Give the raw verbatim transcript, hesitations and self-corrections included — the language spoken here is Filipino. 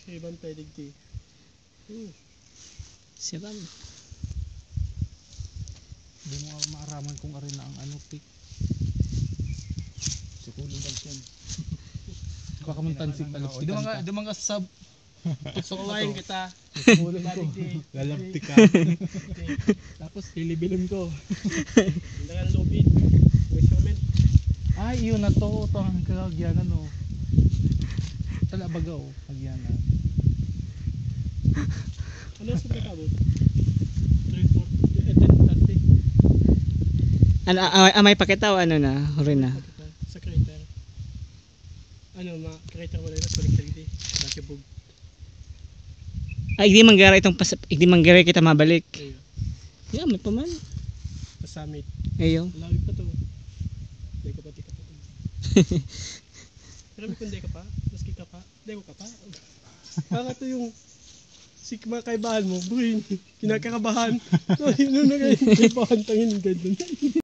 Ibang pwede di. Hmm. Siram. Hindi mo maaraman kung arin na ang ano pick. Sukulong lang siya. Kakamuntan si Palop. Hindi man ka, hindi man ka sab. Sukawain kita. Sukulong ko. Balik di. Lalabti ka. Tapos hilibilin ko. Hindi ka ng lobid. Measurement. Ay, yun na to. Ito ang kagyanan o. Tala baga o. Kagyanan. Ano sa pagkabot? three forty, ten thirty. Ano, ah, ah, may pakita o ano na? Huri na. Sa crater. Ano, ma crater wala na balik sa hindi. Nakibog. Ay, hindi manggara itong pas hindi manggara kita mabalik. Ayun. Yeah, may paman. Sa summit. Ayo. Lawig pa to. Hindi ko pa, di ka pa. Pero kung di ka pa, maski ka pa, di ko ka pa. Baka to yung sigma kaibahan mo, buhin, kinakakabahan. So, yun na kayo, kaibahan tangin, ganun.